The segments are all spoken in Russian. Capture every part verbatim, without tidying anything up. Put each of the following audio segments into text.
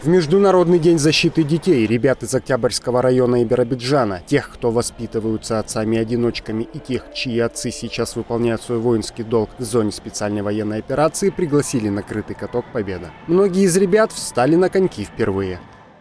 В Международный день защиты детей ребят из Октябрьского района и Биробиджана, тех, кто воспитываются отцами-одиночками, и тех, чьи отцы сейчас выполняют свой воинский долг в зоне специальной военной операции, пригласили на крытый каток «Победа». Многие из ребят встали на коньки впервые.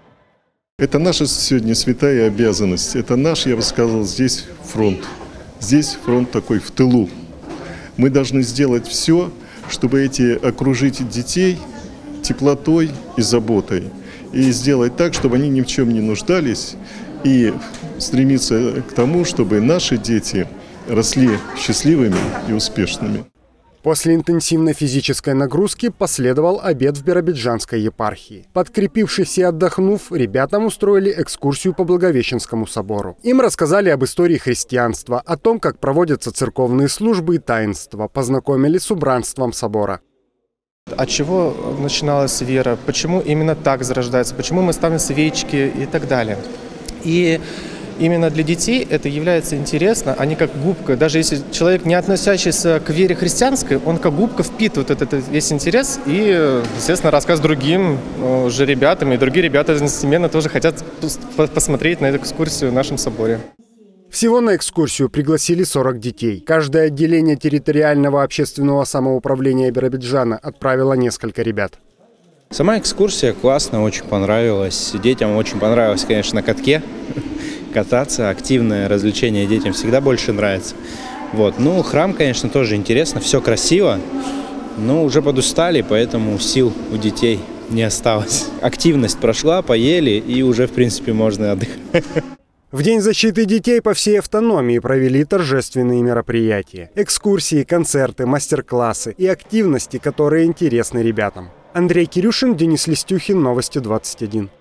Это наша сегодня святая обязанность. Это наш, я бы сказал, здесь фронт. Здесь фронт такой в тылу. Мы должны сделать все, чтобы эти окружить детей теплотой и заботой. И сделать так, чтобы они ни в чем не нуждались. И стремиться к тому, чтобы наши дети росли счастливыми и успешными. После интенсивной физической нагрузки последовал обед в Биробиджанской епархии. Подкрепившись и отдохнув, ребятам устроили экскурсию по Благовещенскому собору. Им рассказали об истории христианства, о том, как проводятся церковные службы и таинства, познакомили с убранством собора. От чего начиналась вера, почему именно так зарождается, почему мы ставим свечки и так далее. И именно для детей это является интересно, они как губка, даже если человек, не относящийся к вере христианской, он как губка впитывает этот весь интерес и, естественно, рассказывает другим уже ребятам, и другие ребята одновременно тоже хотят посмотреть на эту экскурсию в нашем соборе. Всего на экскурсию пригласили сорок детей. Каждое отделение территориального общественного самоуправления Биробиджана отправило несколько ребят. Сама экскурсия классная, очень понравилась. Детям очень понравилось, конечно, на катке кататься. Активное развлечение детям всегда больше нравится. Вот. Ну, храм, конечно, тоже интересно, все красиво, но уже подустали, поэтому сил у детей не осталось. Активность прошла, поели, и уже, в принципе, можно отдыхать. В День защиты детей по всей автономии провели торжественные мероприятия. Экскурсии, концерты, мастер-классы и активности, которые интересны ребятам. Андрей Кирюшин, Денис Листюхин, Новости двадцать один.